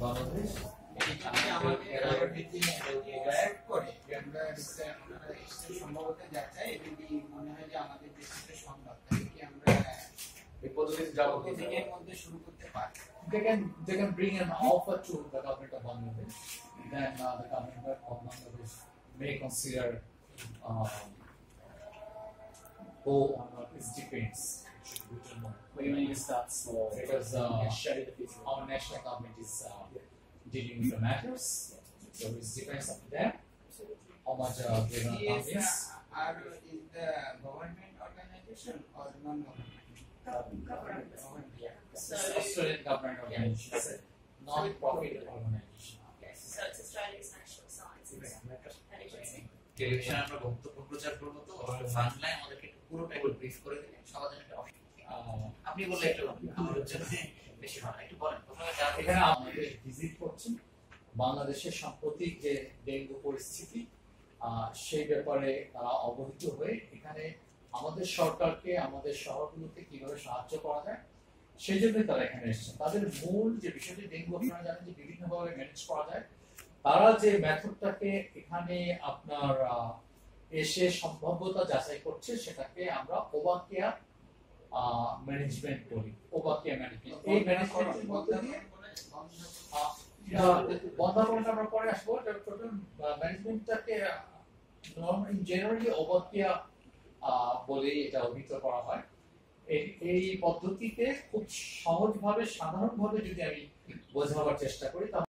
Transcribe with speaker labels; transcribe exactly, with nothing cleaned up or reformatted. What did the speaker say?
Speaker 1: বাংলাদেশ
Speaker 2: সম্ভবত যাচাই এবং মনে হয় যে আমাদের দেশে সম্ভব কি আমরা
Speaker 1: এই পদ্ধতিতে যাব
Speaker 2: দিনের মধ্যে শুরু করতে পারি।
Speaker 1: They can they can bring an offer to the government of Bangladesh. Then uh, the government of Bangladesh may consider um, go on uh, it depends. We don't know.
Speaker 3: But you need to start small
Speaker 1: Because uh,
Speaker 3: and share the business.
Speaker 1: our national government is uh, dealing with the matters, so it depends on them how much uh, they want to
Speaker 2: Yes,
Speaker 1: convince.
Speaker 2: uh, are is the government organization or non-government?
Speaker 4: Government.
Speaker 2: Yeah.
Speaker 1: It's Australian government organization, it's a non-profit organization.
Speaker 4: Yes, so it's Australia's National Science and Agency.
Speaker 5: টেলিভিশনে আমরা বক্তব্য প্রচার করবো তো বাংলায় আমাদেরকে একটু পুরোটা একটু ব্রিফ করে দিলে সবার জন্য একটা অসুবিধা।
Speaker 1: Uh,
Speaker 5: আপনি বললে একটু আমাদের জন্য বেশি ভালো একটু বলেন প্রথমে যা
Speaker 1: এখানে আমাদের ভিজিট করছেন বাংলাদেশের সাম্প্রতিক যে ডেঙ্গু পরিস্থিতি আহ, সেই ব্যাপারে তারা অবহিত হয়ে এখানে আমাদের সরকারকে আমাদের শহরগুলোতে কিভাবে সাহায্য করা যায় সেই জন্যই তারা এখানে এসেছেন। তাদের মূল যে বিষয়টি ডেঙ্গু আপনারা জানেন যে বিভিন্নভাবে ম্যানেজ করা যায়, তারা যে মেথডটাকে এখানে আপনার আহ, এসে সম্ভাব্যতা যাচাই করছে সেটাকে আমরা ওবাকিয়া ম্যানেজমেন্ট করি। ওবাকিয়া ম্যানেজমেন্ট এই ম্যানেজমেন্টের মধ্যে দিয়ে বন্ধাপনা আমরা পরে আসবো। টোটাল ম্যানেজমেন্টটাকে ইন জেনারেলি ওবাকিয়া বলে এটা অভিহিত করা হয়। এই এই পদ্ধতিতে খুব সহজভাবে সাধারণভাবে যদি আমি বোঝাবার চেষ্টা করি তাহলে